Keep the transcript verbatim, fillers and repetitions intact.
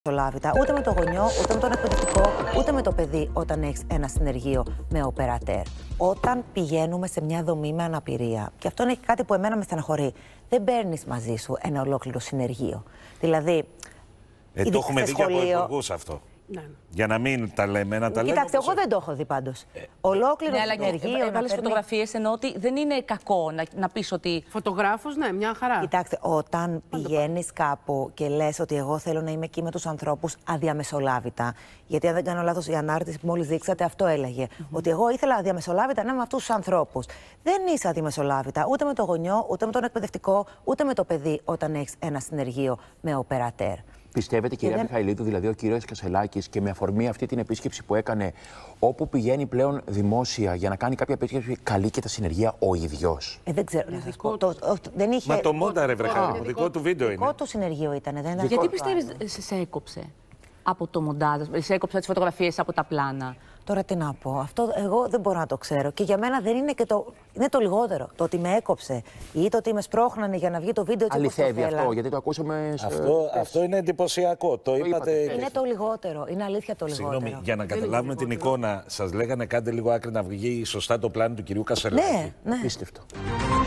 Μεσολάβητα, ούτε με το γονιό, ούτε με τον εκπαιδευτικό, ούτε με το παιδί όταν έχεις ένα συνεργείο με οπερατέρ. Όταν πηγαίνουμε σε μια δομή με αναπηρία, και αυτό είναι κάτι που εμένα με στεναχωρεί, δεν παίρνεις μαζί σου ένα ολόκληρο συνεργείο. Δηλαδή, ε, το έχουμε δει και από υπουργούς αυτό. Ναι. Για να μην τα λέμε, να τα λέμε. Κοιτάξτε, εγώ δεν το έχω δει πάντως. Ε, Ολόκληρο ναι, συνεργείο. Έβαλε φωτογραφίες, εννοώ ότι δεν είναι κακό να, να πεις ότι. Φωτογράφος, ναι, μια χαρά. Κοιτάξτε, όταν πηγαίνεις κάπου και λες ότι εγώ θέλω να είμαι εκεί με τους ανθρώπους αδιαμεσολάβητα. Γιατί αν δεν κάνω λάθος, η ανάρτηση που μόλις δείξατε αυτό έλεγε. Mm-hmm. Ότι εγώ ήθελα αδιαμεσολάβητα να είμαι με αυτούς τους ανθρώπους. Δεν είσαι αδιαμεσολάβητα ούτε με το γονιό, ούτε με τον εκπαιδευτικό, ούτε με το παιδί όταν έχεις ένα συνεργείο με οπερατέρ. Πιστεύετε, κυρία δεν... Μιχαηλίδου, δηλαδή ο κύριος Κασελάκης, και με αφορμή αυτή την επίσκεψη που έκανε, όπου πηγαίνει πλέον δημόσια για να κάνει κάποια επίσκεψη, καλεί και τα συνεργεία ο ίδιος? Ε, δεν ξέρω. Να σας πω. Το, το, δεν είχε... Μα το μόνταρε, βρε χάρη μου, δικό του βίντεο είναι. Δικό του συνεργείο ήταν. Δεν ήταν. Γιατί πιστεύεις σε, σε έκοψε από το μοντάζ, σε έκοψε τις φωτογραφίες από τα πλάνα? Τώρα τι να πω, αυτό εγώ δεν μπορώ να το ξέρω. Και για μένα δεν είναι και το. Είναι το λιγότερο. Το ότι με έκοψε ή το ότι με σπρώχνανε για να βγει το βίντεο έτσι. Αληθεύει αυτό, γιατί το ακούσαμε. Αυτό, αυτό είναι εντυπωσιακό. Το, το είπατε. Είναι το λιγότερο. Είναι αλήθεια το λιγότερο. Συγγνώμη, για να καταλάβουμε την εικόνα, σας λέγανε κάντε λίγο άκρη να βγει σωστά το πλάνο του κυρίου Κασελάκη. Ναι, ναι. Απίστευτο.